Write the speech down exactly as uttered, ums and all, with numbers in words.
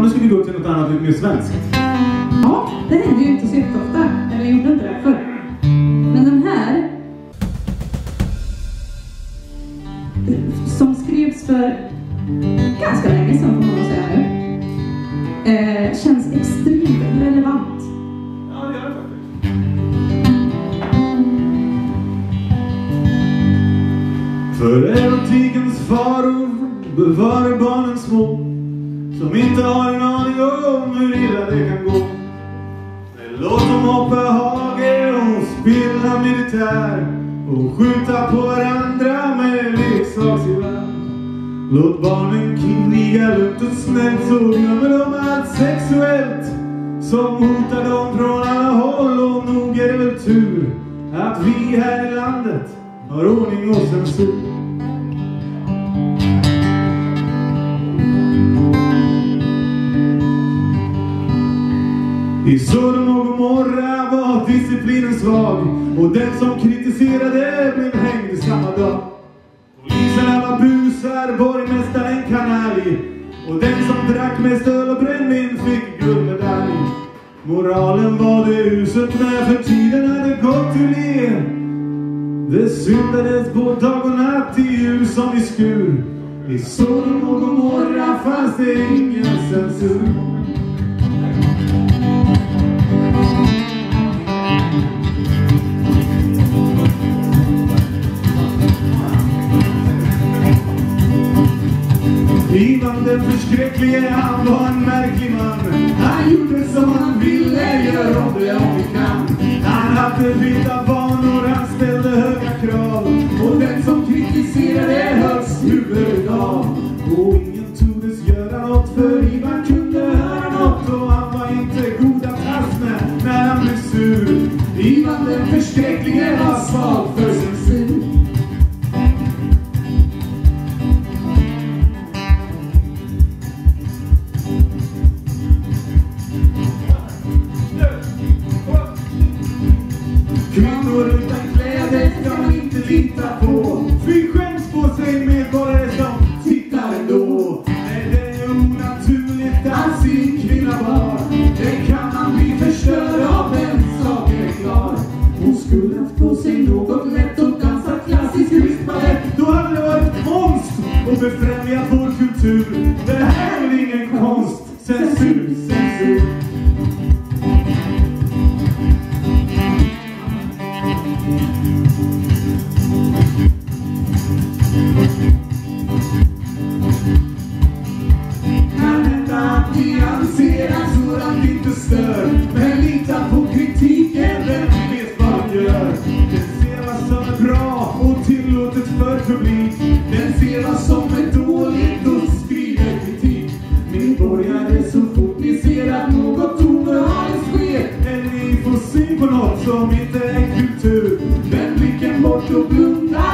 nu ska vi gå till något annat lite mer svenskt. Ja, det händer ju inte så ofta. Eller gjorde inte det förr. Men den här, som skrivs för ganska länge sedan, får man säga nu, eh, känns extremt relevant. Ja, det gör det faktiskt. För erotikens faror bevarar barnen små, som inte har en aning om hur illa det kan gå. Men låt dem hoppa hage och spela militär och skjuta på varandra med leksaksgevär. Låt barnen kriga lugnt och snällt, så glömmer de allt sexuellt som hotar dem från alla håll. Och nog är det väl tur att vi här i landet har ordning och censur. I Sodom och Gomorra var disciplinen svag, och den som kritiserade blev hängd samma dag. Poliserna var busar, borgmästaren kanalj, och den som drack med öl och brännvin fick guldmedalj. Moralen var det huset när för tiden hade gått ur le. Det syndades på dag och natt i ljus som i skur. I Sodom och Gomorra fanns det ingen censur. Ivan den förskräcklige, han var en märklig man. Han gjorde som han ville, gör om det om vi kan. Han hade vilda vanor, han ställde höga krav, och den som kritiserade hölls huvudet av. Och ingen tordes göra något, för Ivan kunde höra något, och han var inte god att tas med när han blev sur. Ivan den förskräcklige var svag för censur. Kvinnor utan kläder ska man inte lita på. Fy skäms på sig medborgare som tittar ändå. Nej, det är onaturligt att sin kvinna var. Det kan man bli förstörd av, den saken är klar. Hon skulle haft på sig något lätt och dansat klassisk ryskbalett. Då hade det varit konst och befrämjat vår kultur. Det här är ingen konst. Censur, censur. Kan hända att ni anser att sådant inte stör, men lita på kritiken, den vet vad den gör. Den ser vad som är bra och tillåtet för publik. Den ser vad som är dåligt och skriver kritik. Medborgare, så fort ni ser att något obehagligt sker, eller ni får syn på något som inte är kultur, vänd blicken bort och blunda.